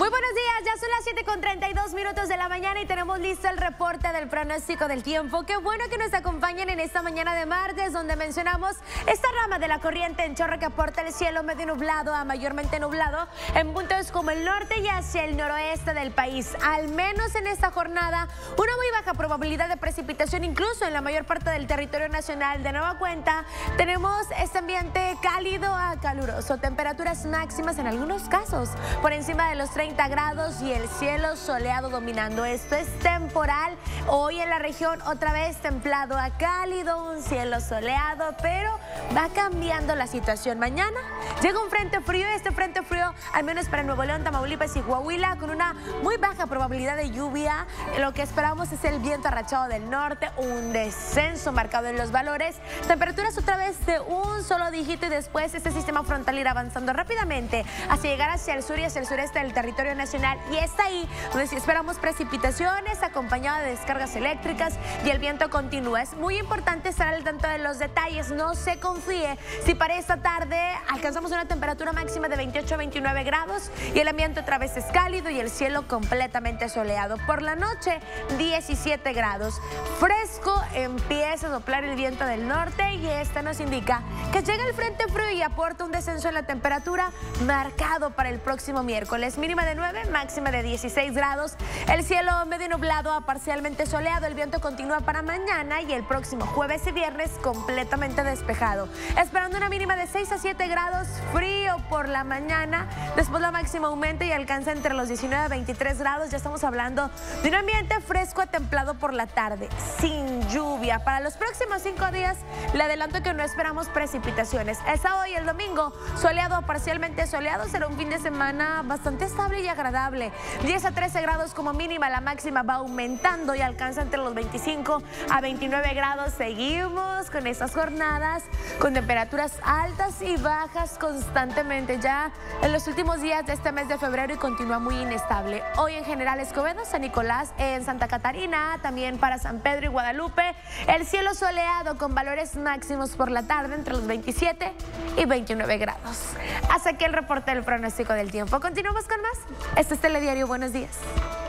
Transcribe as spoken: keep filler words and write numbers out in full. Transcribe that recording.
Muy buenos días, ya son las siete con treinta y dos minutos de la mañana y tenemos listo el reporte del pronóstico del tiempo. Qué bueno que nos acompañen en esta mañana de martes, donde mencionamos esta rama de la corriente en chorro que aporta el cielo medio nublado a mayormente nublado en puntos como el norte y hacia el noroeste del país. Al menos en esta jornada, una muy baja probabilidad de precipitación, incluso en la mayor parte del territorio nacional. De nueva cuenta, tenemos este ambiente cálido a caluroso, temperaturas máximas en algunos casos por encima de los treinta grados y el cielo soleado dominando. Esto es temporal. Hoy en la región otra vez templado a cálido, un cielo soleado, pero va cambiando la situación. Mañana llega un frente frío, este frente frío al menos para Nuevo León, Tamaulipas y Coahuila, con una muy baja probabilidad de lluvia. Lo que esperamos es el viento arrachado del norte, un descenso marcado en los valores, temperaturas otra vez de un solo dígito y después este sistema frontal irá avanzando rápidamente hasta llegar hacia el sur y hacia el sureste del territorio nacional, y está ahí donde sí esperamos precipitaciones acompañadas de descargas eléctricas y el viento continúa. Es muy importante estar al tanto de los detalles, no se confíe si para esta tarde alcanzamos una temperatura máxima de veintiocho a veintinueve grados y el ambiente otra vez es cálido y el cielo completamente soleado. Por la noche diecisiete grados, fresco, empieza a soplar el viento del norte y este nos indica que llega el frente frío y aporta un descenso en la temperatura marcado para el próximo miércoles. Mínima de nueve, máxima de dieciséis grados. El cielo medio nublado a parcialmente soleado. El viento continúa para mañana y el próximo jueves y viernes completamente despejado. Esperando una mínima de seis a siete grados, frío por la mañana. Después la máxima aumenta y alcanza entre los diecinueve a veintitrés grados. Ya estamos hablando de un ambiente fresco a templado por la tarde, sin lluvia. Para los próximos cinco días, le adelanto que no esperamos precipitaciones. El sábado y el domingo, soleado a parcialmente soleado. Será un fin de semana bastante estable y agradable. diez a trece grados como mínima, la máxima va aumentando y alcanza entre los veinticinco a veintinueve grados. Seguimos con estas jornadas con temperaturas altas y bajas constantemente ya en los últimos días de este mes de febrero y continúa muy inestable. Hoy en General Escobedo, San Nicolás, en Santa Catarina, también para San Pedro y Guadalupe, el cielo soleado con valores máximos por la tarde entre los veintisiete y veintinueve grados. Hasta aquí el reporte del pronóstico del tiempo. Continuamos con más. Este es Telediario. Buenos días.